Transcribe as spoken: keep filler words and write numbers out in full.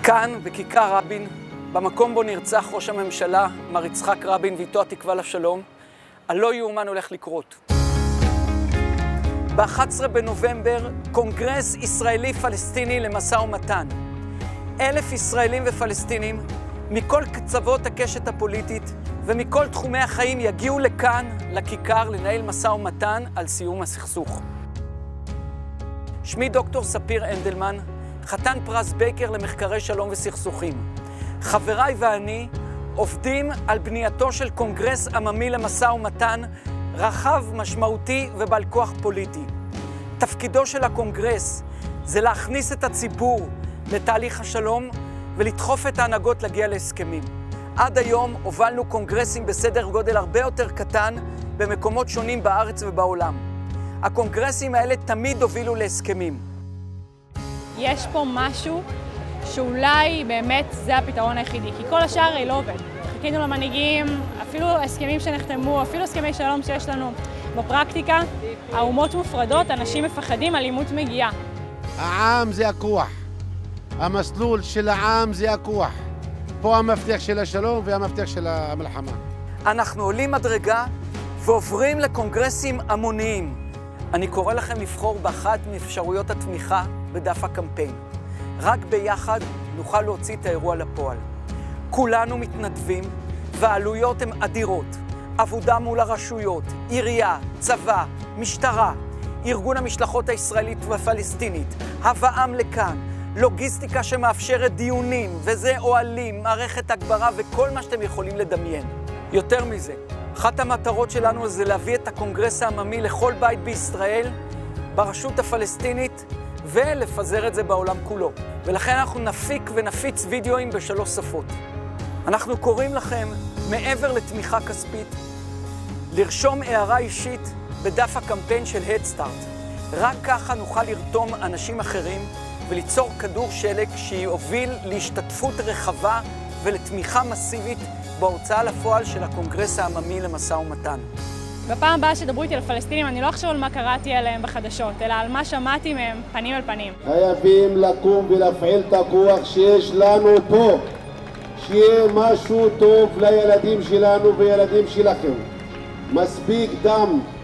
כאן, בכיכר רבין, במקום בו נרצח ראש הממשלה, מר יצחק רבין, ואיתו התקווה לשלום, הלא יאומן הולך לקרות. ב-אחד עשר בנובמבר, קונגרס ישראלי-פלסטיני למשא ומתן. אלף ישראלים ופלסטינים, מכל קצוות הקשת הפוליטית ומכל תחומי החיים יגיעו לכאן, לכיכר, לנהל משא ומתן על סיום הסכסוך. שמי דוקטור ספיר אנדלמן, חתן פרס בייקר למחקרי שלום וסכסוכים. חבריי ואני עובדים על בנייתו של קונגרס עממי למשא ומתן רחב, משמעותי ובעל כוח פוליטי. תפקידו של הקונגרס זה להכניס את הציבור לתהליך השלום ולדחוף את ההנהגות להגיע להסכמים. עד היום הובלנו קונגרסים בסדר גודל הרבה יותר קטן במקומות שונים בארץ ובעולם. הקונגרסים האלה תמיד הובילו להסכמים. יש פה משהו שאולי באמת זה הפתרון היחידי, כי כל השאר הרי לא עובד. חיכינו למנהיגים, אפילו הסכמים שנחתמו, אפילו הסכמי שלום שיש לנו בפרקטיקה, האומות מופרדות, אנשים מפחדים, אלימות מגיעה. העם זה הכוח, המסלול של העם זה הכוח. פה המפתח של השלום והמפתח של המלחמה. אנחנו עולים מדרגה ועוברים לקונגרסים המוניים. אני קורא לכם לבחור באחת מאפשרויות התמיכה בדף הקמפיין. רק ביחד נוכל להוציא את האירוע לפועל. כולנו מתנדבים והעלויות הן אדירות. עבודה מול הרשויות, עירייה, צבא, משטרה, ארגון המשלחות הישראלית והפלסטינית, הבאם לכאן, לוגיסטיקה שמאפשרת דיונים, וזה אוהלים, מערכת הגברה וכל מה שאתם יכולים לדמיין. יותר מזה, אחת המטרות שלנו זה להביא את הקונגרס העממי לכל בית בישראל, ברשות הפלסטינית, ולפזר את זה בעולם כולו. ולכן אנחנו נפיק ונפיץ וידאוים בשלוש שפות. אנחנו קוראים לכם, מעבר לתמיכה כספית, לרשום הערה אישית בדף הקמפיין של Head Start. רק ככה נוכל לרתום אנשים אחרים וליצור כדור שלג שיוביל להשתתפות רחבה ולתמיכה מסיבית בהוצאה לפועל של הקונגרס העממי למשא ומתן. בפעם הבאה שדברו איתי לפלסטינים, אני לא אחשוב על מה קראתי עליהם בחדשות, אלא על מה שמעתי מהם פנים אל פנים. חייבים לקום ולהפעיל את הכוח שיש לנו פה. שיהיה משהו טוב לילדים שלנו וילדים שלכם. מספיק דם,